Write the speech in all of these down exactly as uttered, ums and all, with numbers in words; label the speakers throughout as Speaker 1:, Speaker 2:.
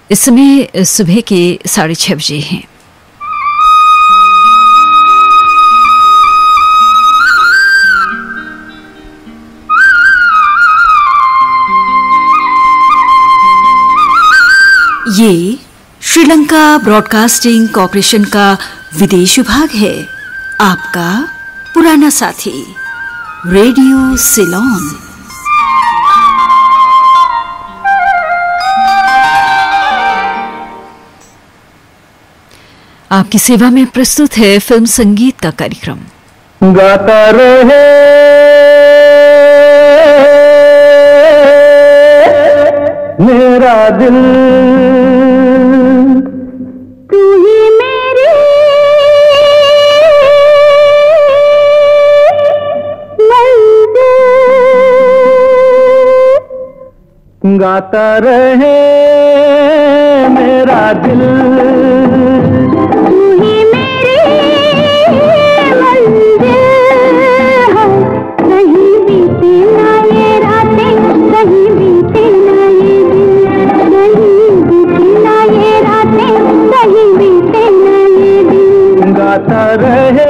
Speaker 1: इस समय सुबह के साढ़े छह बजे हैं। ये श्रीलंका ब्रॉडकास्टिंग कॉरपोरेशन का विदेश विभाग है, आपका पुराना साथी रेडियो सिलोन। आपकी सेवा में प्रस्तुत है फिल्म संगीत का कार्यक्रम।
Speaker 2: गाता रहे मेरा दिल,
Speaker 3: तू ही मेरी मंजिल।
Speaker 2: गाता रहे मेरा दिल, गाता रहे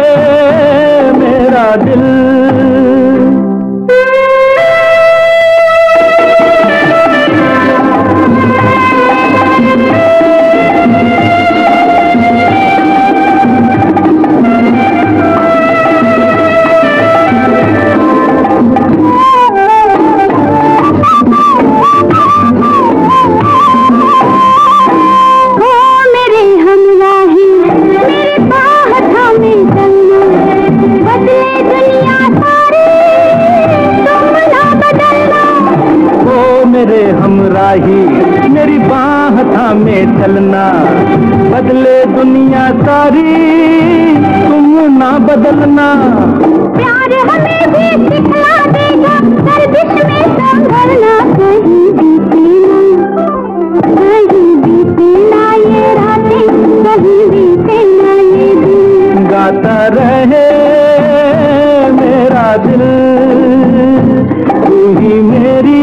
Speaker 2: मेरा दिल। मेरी बाह थामे चलना, बदले दुनिया सारी तुम ना बदलना।
Speaker 3: प्यार हमें भी सिखला देगा, गर्दिश में संभलना। कहीं बीते ना, कहीं बीते ना ये रातें, कहीं बीते ना ये दिन।
Speaker 2: गाता रहे मेरा दिल, तू ही मेरी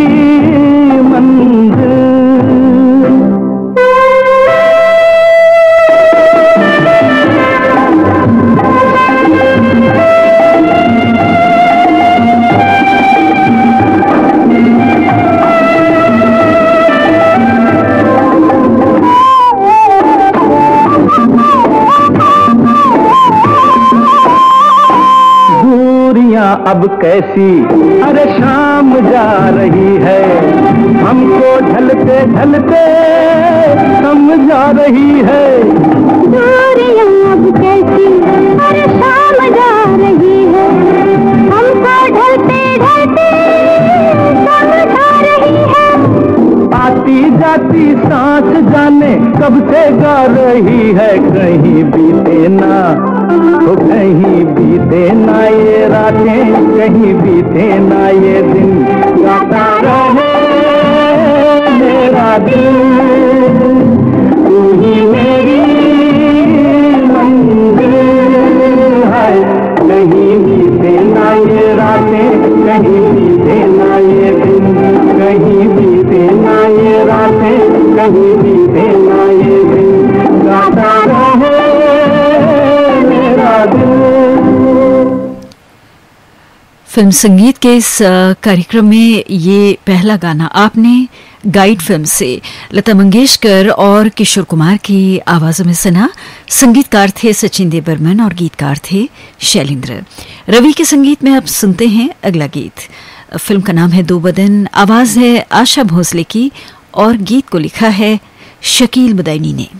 Speaker 2: मंजिल। अब कैसी अरे शाम जा रही है, हमको ढलते ढलते समझा रही है।
Speaker 3: दूरियां अब कैसी अरे शाम जा रही है, हमको ढलते ढलते समझा रही है।
Speaker 2: आती जाती सांस जाने कब से गा रही है, कहीं बीते ना, तो कहीं बीते ना ये रातें, कहीं बीते ना ये दिन। गाता रहे मेरा दिल, तू ही मेरी मंजिल है। कहीं बीते ना ये रातें, कहीं बीते ना ये दिन, कहीं बीते ना ये रातें, कहीं बीते ना ये दिन। गाता रहे
Speaker 1: फिल्म संगीत के इस कार्यक्रम में ये पहला गाना आपने गाइड फिल्म से लता मंगेशकर और किशोर कुमार की आवाजों में सुना। संगीतकार थे सचिन देव बर्मन और गीतकार थे शैलेंद्र रवि के संगीत में। अब सुनते हैं अगला गीत। फिल्म का नाम है दो बदन, आवाज है आशा भोसले की और गीत को लिखा है शकील मुदैनी ने।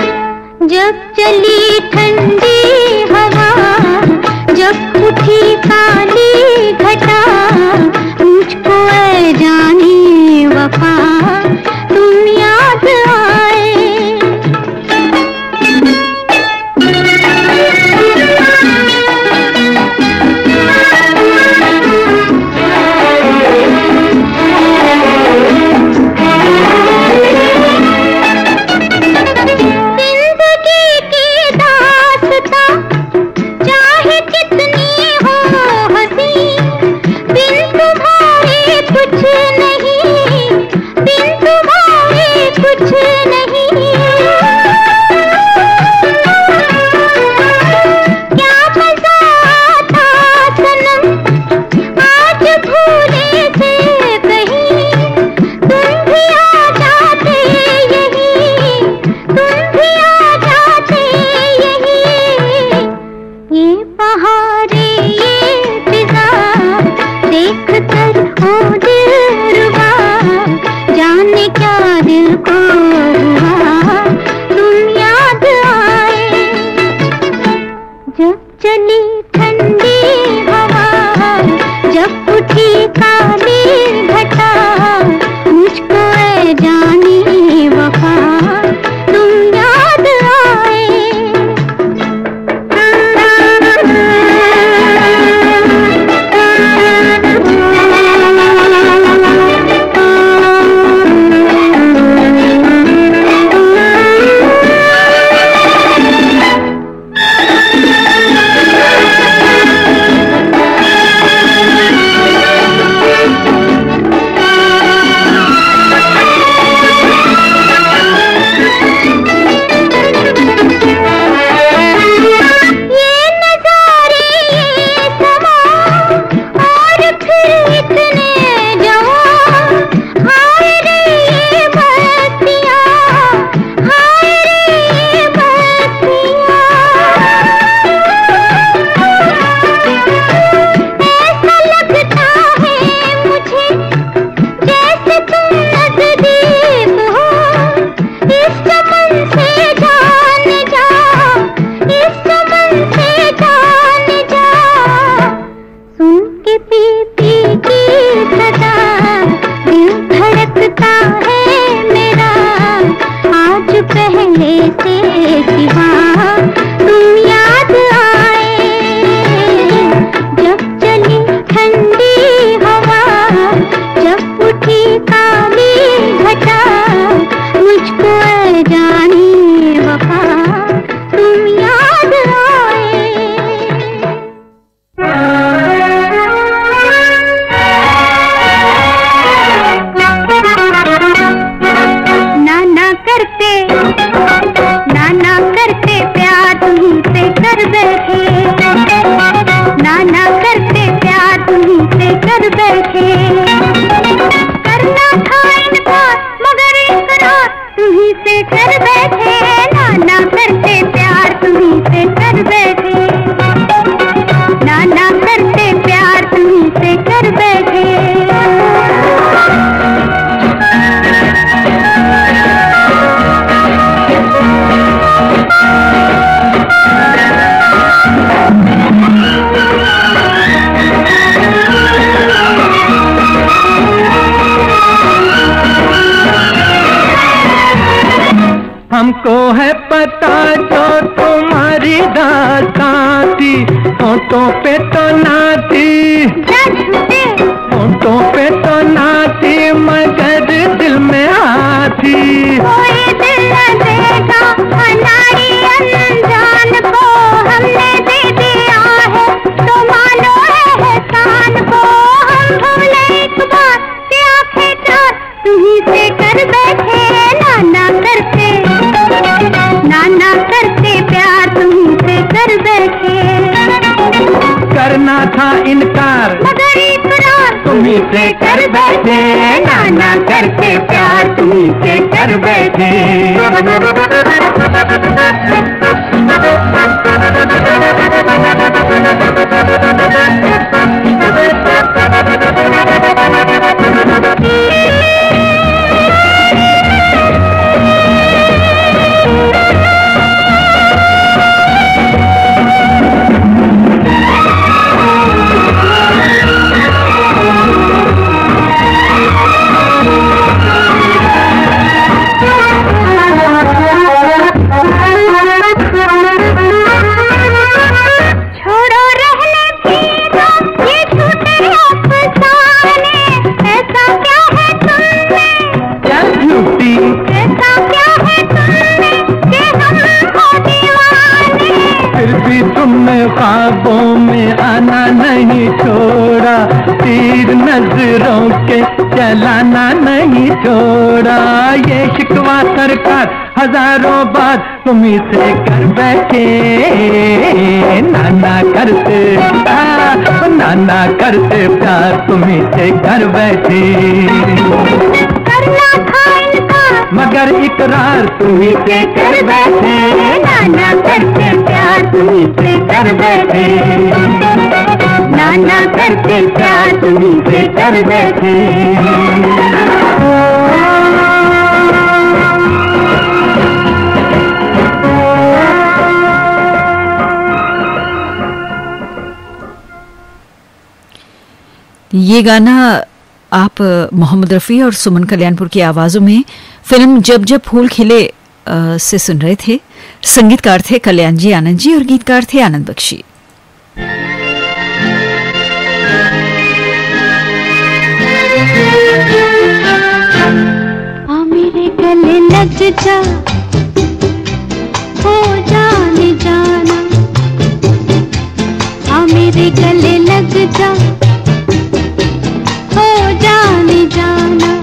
Speaker 3: चली ठंडी हवा जब उठी चली ठंडी हवा, जब उठी काली घटा, मुझको ऐ जानी वफा तुम याद आए।
Speaker 2: हमको है पता जो तुम्हारी दास्तां थी, होठों पे तो ना थी, होठों पे तो ना थी, मगर दिल में आती।
Speaker 3: कोई दिल न देगा हमारी अनजान को, हमने दे दिया है तो मानो एहसान को। हम भूले एक बार कि आखिरकार तुम्हीं से कर बैठे, नाना करते नाना करते प्यार तुम्हीं से कर बैठे।
Speaker 2: करना था इनकार
Speaker 3: मगर इकरार
Speaker 2: तुम्हीं से कर बैठे, नाना करते प्यार तुम्हीं से कर बैठे। ख्वाबों में आना नहीं छोड़ा, तीर नजरों के चलाना नहीं छोड़ा। ये शिकवा सरकार हजारों बार तुम्हीं से कर बैठे, नाना करते आ, नाना करते प्यार तुम्हीं से कर बैठे।
Speaker 3: करना था इनकार
Speaker 2: मगर इकरार तुम्हीं से कर बैठे,
Speaker 3: नाना करते प्यार
Speaker 2: तुम्हीं से कर बैठे,
Speaker 3: नाना करते प्यार
Speaker 2: तुम्हीं से कर बैठे।
Speaker 1: ये गाना आप मोहम्मद रफ़ी और सुमन कल्याणपुर की आवाज़ों में फिल्म जब जब फूल खिले आ, से सुन रहे थे। संगीतकार थे कल्याण जी आनंद जी और गीतकार थे आनंद बख्शी।
Speaker 3: आ मेरे गले लग जा, हो जाने जाना, आ मेरे गले लग जा, हो जाने जाना।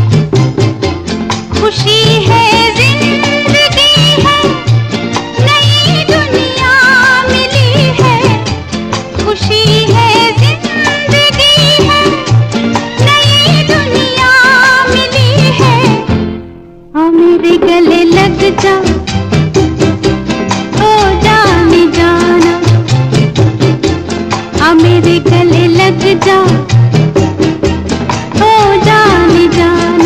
Speaker 3: खुशी है जिंदगी है, नई दुनिया मिली है। खुशी है जिंदगी है, नई दुनिया मिली है। आ मेरे गले लग जा, हो जाने जाना, आ मेरे गले लग जा, हो जाने जाना।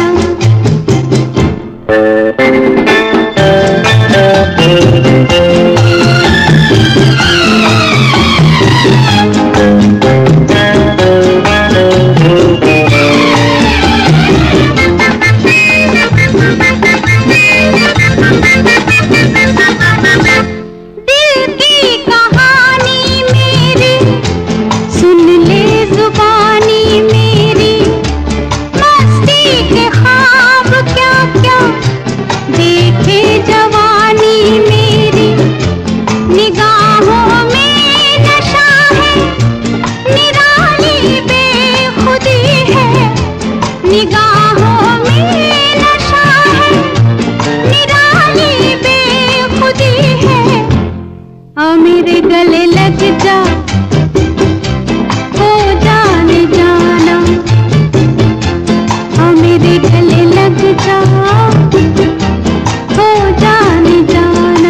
Speaker 3: दिल की कहानी मेरी सुन ले जुबानी मेरी, मस्ती के ख्वाब क्या क्या देखे जवानी मेरी। निगाहों में नशा है, निराली बेखुदी है। निगाहों में नशा है, निराली बेखुदी है। आ मेरे गले लग जा, हो जाने जाना, आ मेरे गले लग जा, हो जाने जाना।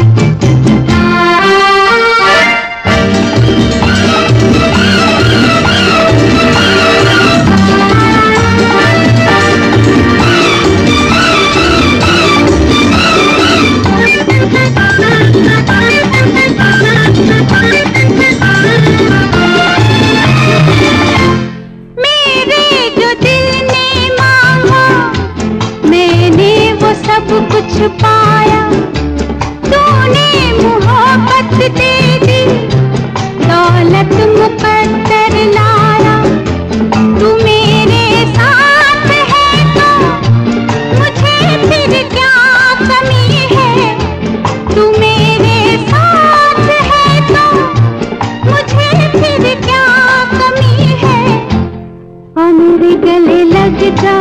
Speaker 3: मेरे जो दिल ने मांगा, मैंने वो सब कुछ पाया। तूने मोहब्बत दे दी, दौलत मुकद्दर लाया। तू मेरे साथ है तो मुझे फिर क्या कमी है। तू मेरे साथ है तो मुझे फिर क्या कमी है। आ मेरे गले लग जा,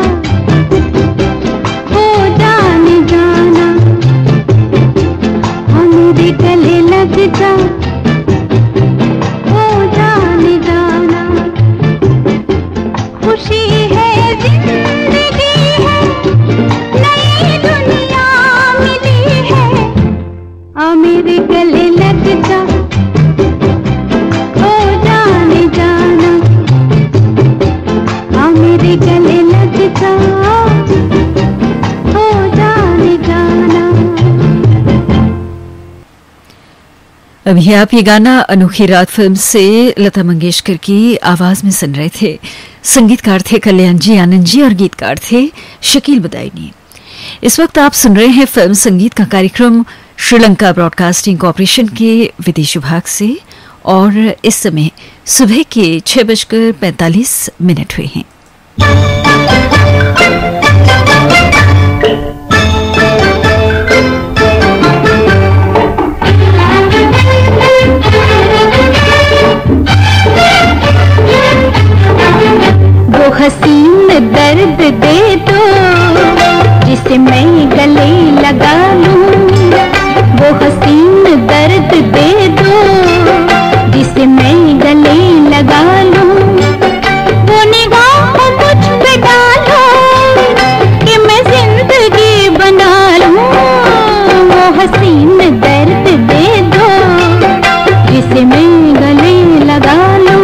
Speaker 3: हो जाने जाना, आ मेरे गले लग जा, हो जाने जाना। खुशी है जिंदगी है, नई दुनिया मिली है। आ मेरे गले लग जा, हो जाने जाना, आ मेरे गले लग जा, हो जाने जाना।
Speaker 1: अभी आप ये गाना अनोखी रात फिल्म से लता मंगेशकर की आवाज में सुन रहे थे। संगीतकार थे कल्याण जी आनंद जी और गीतकार थे शकील बदायूनी। इस वक्त आप सुन रहे हैं फिल्म संगीत का कार्यक्रम श्रीलंका ब्रॉडकास्टिंग कॉरपोरेशन के विदेश विभाग से और इस समय सुबह के छह बजकर पैंतालीस मिनट हुए हैं।
Speaker 3: वो हसीन दर्द दे दो जिसे मैं गले लगा लूं। वो हसीन दर्द दे दो जिसे मैं गले लगा लूं। वो निगाह मुझ पे डालो कि मैं जिंदगी बना लूं। वो हसीन दर्द दे दो जिसे मैं गले लगा लूं।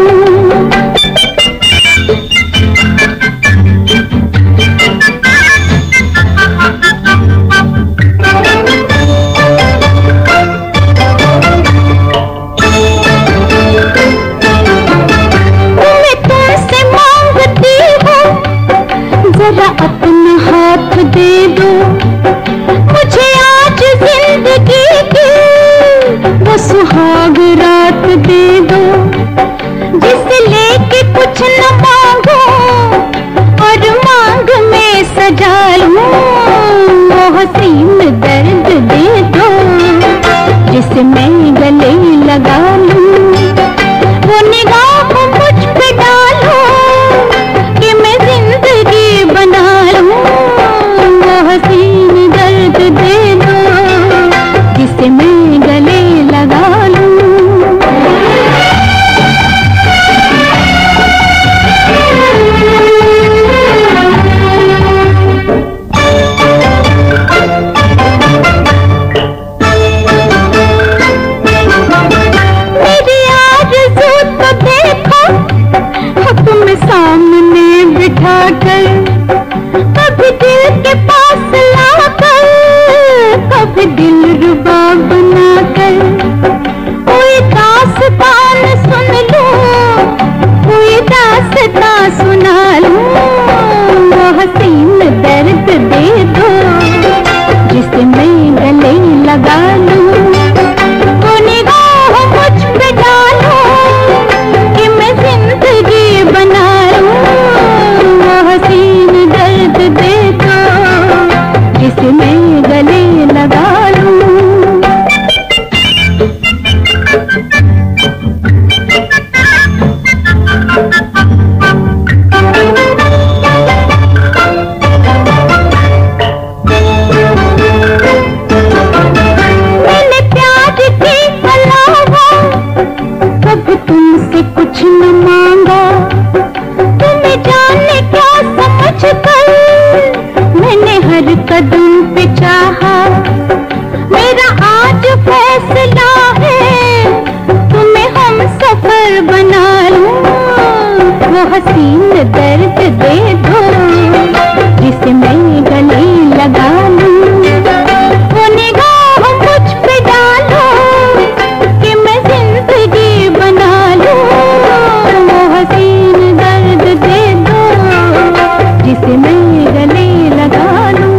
Speaker 3: कभी तुमसे कुछ न मांगा, तुम्हें जाने क्या समझ कर मैंने हर कदम पे चाहा। मेरा आज फैसला है तुम्हें हम सफर बना लूं, वो हसीन दर्द दे दो जिसे मैं गले लगा लूं, वो निगाह मुझ पे डालो कि मैं जिंदगी बना लूं, वो हसीन दर्द दे दो जिसे मैं गले लगा लूं।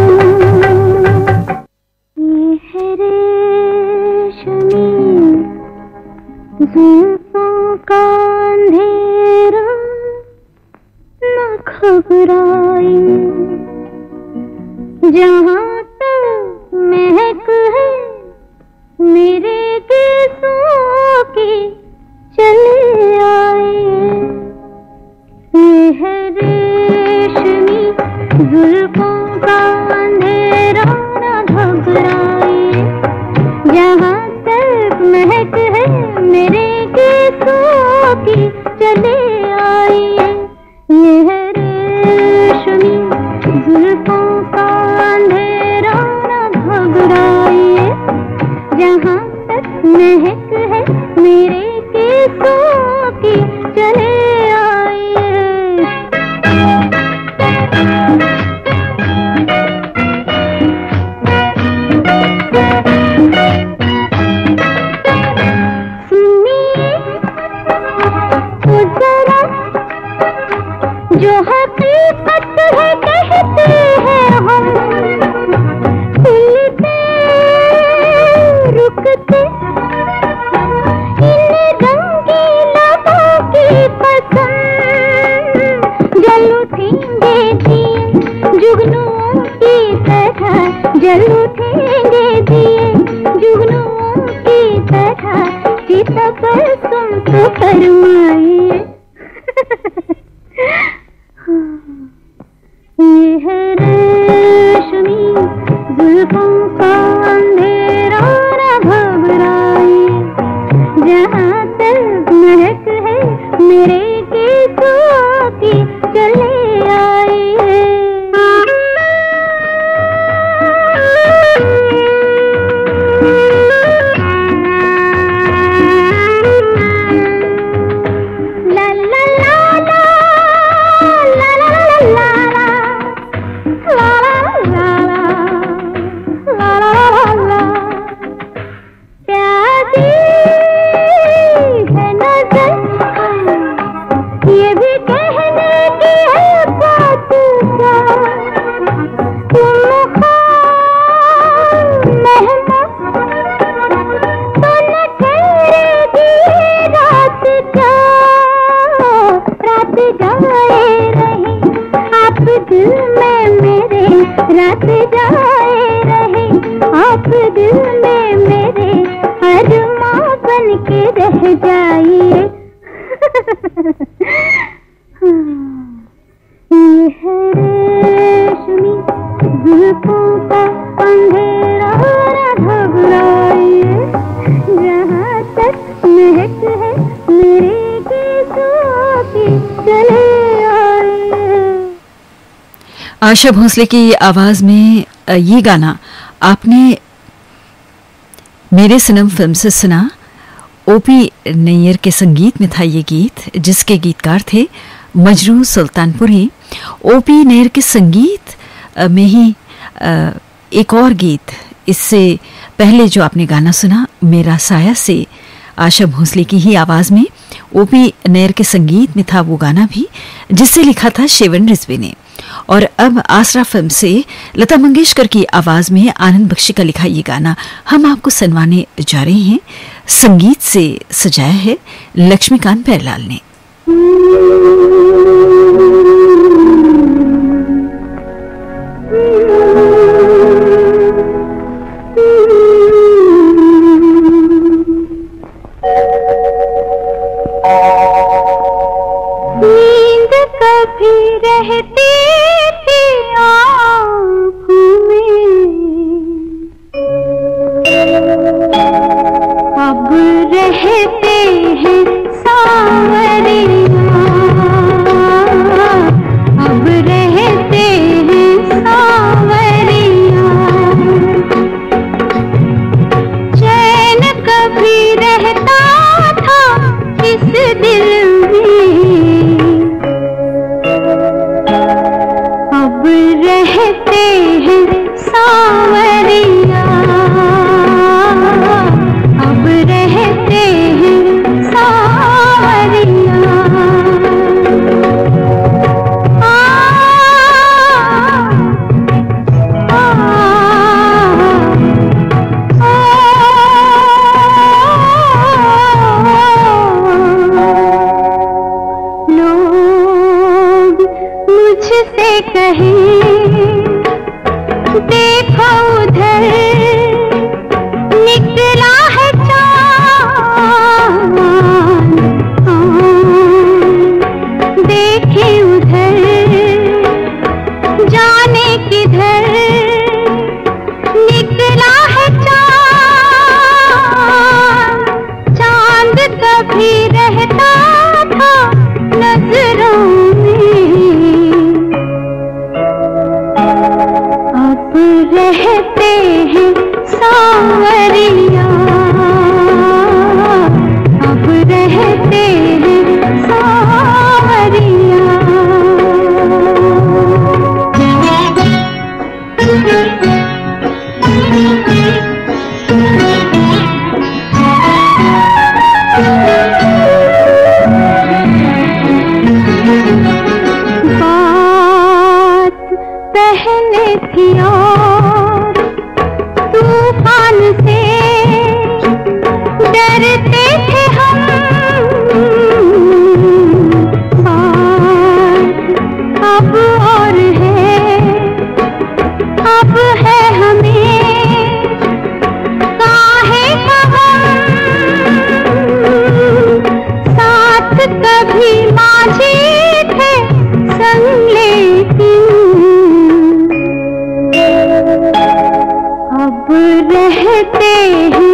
Speaker 3: ये है रेशमी जुल्फों का अंधेरा, न घबराई जहाँ तक महक है मेरे केसों की चले आए। ये है रेशमी जुल्फों का अंधेरा, न घबराए जहाँ तक महक है मेरे केसों की चले आए। ये है रेशमी जुल्फों का अंधेरा, न घबराए जहाँ तक महक है मेरे केसों की चले आए। जो हकीकत है कहते हैं हम, खुलते रुकते इन रंगीला की पसंद, जल उठेंगे दिए जुगनुओं की तरह, जल उठेंगे दिए जुगनुओं की तरह, चिता पर तुम तो फरमाइए। ये है रेशमी जुल्फों का अंधेरा, न घबराए जहाँ तक महक है मेरे केसों की चले आए। रात जाए रहे आप दिल में मेरे, अरमां बन के रह जाइए। ये है रेशमी जुल्फों का अंधेरा, न घबराइए जहाँ तक महक है मेरे केसों की चले आए।
Speaker 1: आशा भोसले की आवाज में ये गाना आपने मेरे सनम फिल्म से सुना। ओपी नैयर के संगीत में था ये गीत, जिसके गीतकार थे मजरू सुल्तानपुरी। ओपी नैयर के संगीत में ही एक और गीत, इससे पहले जो आपने गाना सुना मेरा साया से, आशा भोसले की ही आवाज में ओपी नैयर के संगीत में था वो गाना भी, जिसे लिखा था शेवन रिजवी ने। और अब आसरा फिल्म से लता मंगेशकर की आवाज में आनंद बख्शी का लिखा ये गाना हम आपको सुनवाने जा रहे हैं। संगीत से सजाया है लक्ष्मीकांत प्यारेलाल ने।
Speaker 3: नींद कभी रहती थी आँखों में, अब रहते हैं कहें, देखो उधर निकला है चाँद, देखे उधर जाने किधर निकला है चाँद। चाँद कभी रहता था नजरों में, अब रहते हैं सांवरिया, अब रहते हैं सांवरिया। बात पहले थी और तूफान से डरते थे हम, बात अब और है, अब है हमें काहे का गम। साथ कभी माझी थे संग लेकिन, अब रहते हैं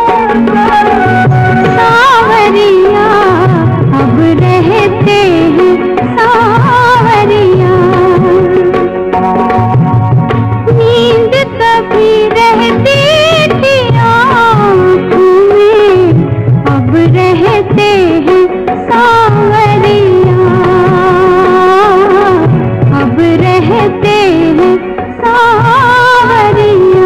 Speaker 3: सांवरिया, अब रहते हैं सांवरिया। नींद कभी रहती थी आँखों में, अब रहते हैं सांवरिया, अब रहते हैं सांवरिया।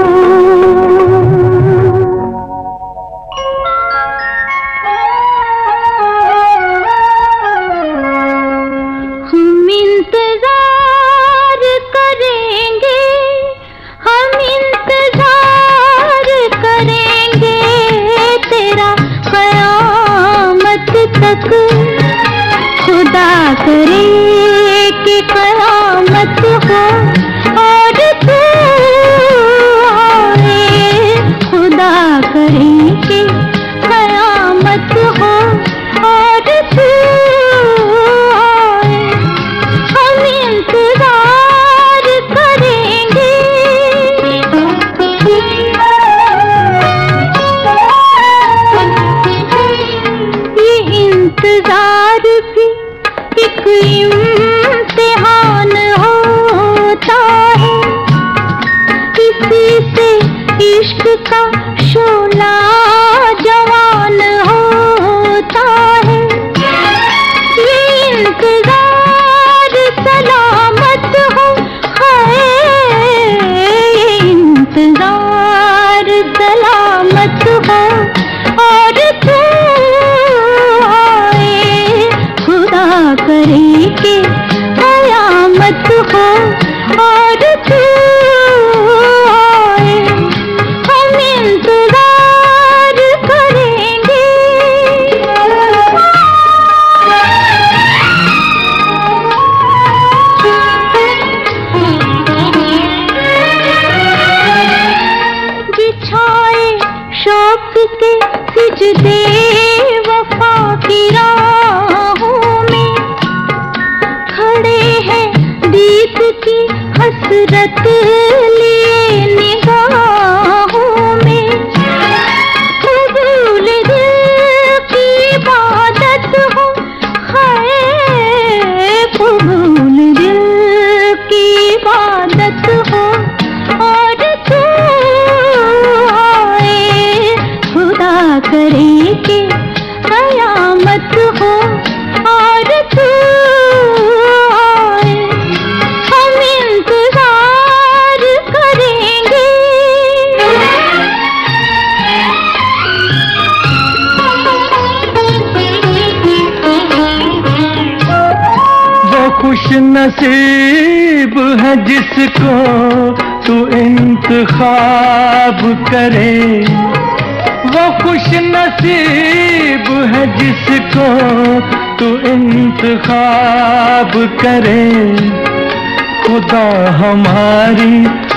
Speaker 3: हम इंतजार करेंगे, हम इंतजार करेंगे तेरा कयामत तक। खुदा करे कि कयामत हो और तू आए, खुदा करे कि कयामत हो और तू आए। हम इंतजार करेंगे, ये इंतजार भी एक इम्तिहान होता है, किसी से इश्क का शोला जवान होता है। ये इंतजार सलामत हो, हाय ये इंतजार सलामत हो और तू आए, खुदा करे कि कयामत हो और तू आए। हम इंतजार करेंगे। बिछाए शौक के सिजदे वफा की राहों में, खड़े हैं दीद की हसरत लिए निगाहों में। कबूल दिल की इबादत हो, हाय कबूल दिल की इबादत हो और तू आए, खुदा करे कि कयामत हो और तू आए। हम इंतजार करेंगे।
Speaker 2: वो खुश नसीब है जिसको तू इंतखाब करे, वो खुश नसीब है जिसको तू इंतखाब करे। खुदा हमारी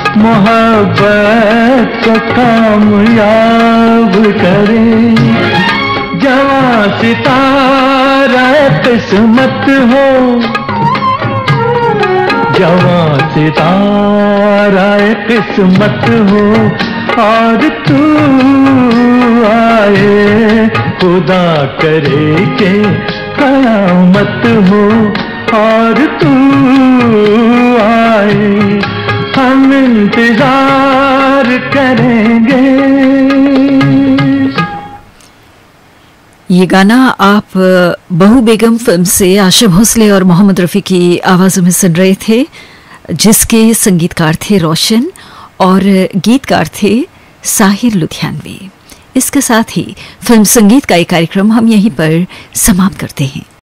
Speaker 2: मोहब्बत को कामयाब करे। जवां सितारा किस्मत हो, जवां सितारा किस्मत हो, और तू आए खुदा करे के कयामत हो, और तू आए हम इंतजार करेंगे।
Speaker 1: ये गाना आप बहू बेगम फिल्म से आशा भोसले और मोहम्मद रफ़ी की आवाज़ों में सुन रहे थे, जिसके संगीतकार थे रोशन और गीतकार थे साहिर लुधियानवी। इसके साथ ही फिल्म संगीत का ये कार्यक्रम हम यहीं पर समाप्त करते हैं।